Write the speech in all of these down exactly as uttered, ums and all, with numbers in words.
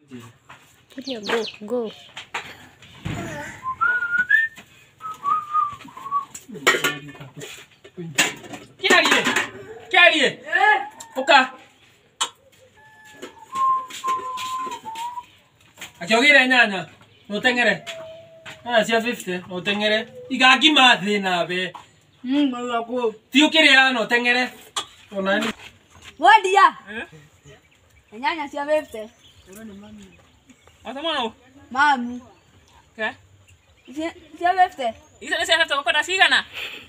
Here, go, go. Kiarie! Kiarie! Oka! Akiogire nyanya, no tengere. Ah, cia fifty, no tengere. Igaki mathi na be. Mm, ngako. Tio kire ya no tengere. Ona ni. Wadia. Eh? Nyanya cia fifty. Ata mano. Mami. Ke? Cia cia fifty. Isa ni cia fifty ko na sigana.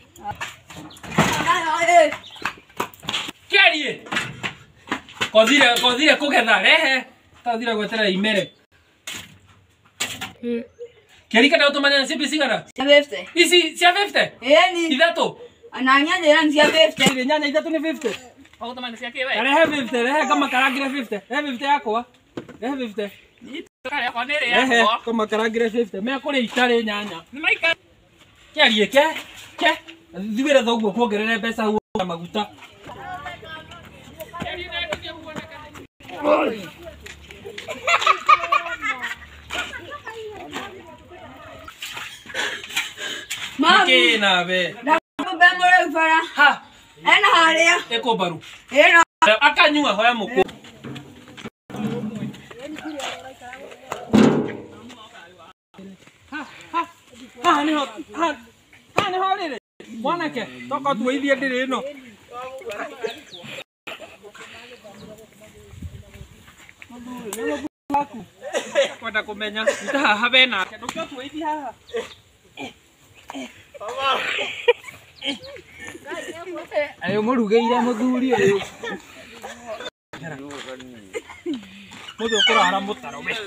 Eh. Kiarie! Kodire, kodire kugetha rehe. Tathira gwetera imere. Hmm. Kiari kana utumanya cipi sigara? Cia fifty. Isi cia fifty? Eh ni. Ithatu. Ana nyanya ira cia fifty. Ile nyanya ithatu ni fifty. Au tamani cia kiwe. Rehe fifty, rehe kama karangire fifty. Rehe fifty yakwa. Rehe fifty. Ni kare ko nere Rehe yako. kama karangire fifty. Me kuri itare nyanya. Ni maika. Kiarie ke? Ke? Thiwira thoguo kuongerere mbeca huo maguta. Mami. Kina be. Ndambe mure ufara. Ha. Ena haria. Eko baru. Ena. Akanyua hoya muko. Ha ha. Ha ni ho. Ha. Ha ni ho rire. Mwanake, toka tuithie ndiri no. Waku. Kwenda kumenya. Itaha habe nake. Ndukio tuithie haha. Ayo murugeire muthuri uyu. Muthe ukurara mutaro we.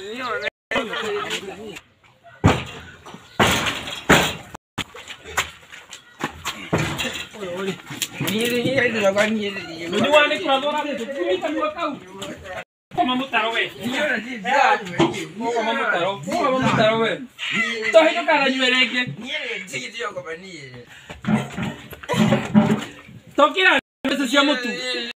Ni wani kuradora de kumita ni wakau. Kama mutaro we. Kama mutaro. Kama mutaro we. To hito kara nywereke. Tokira essa cia mutu.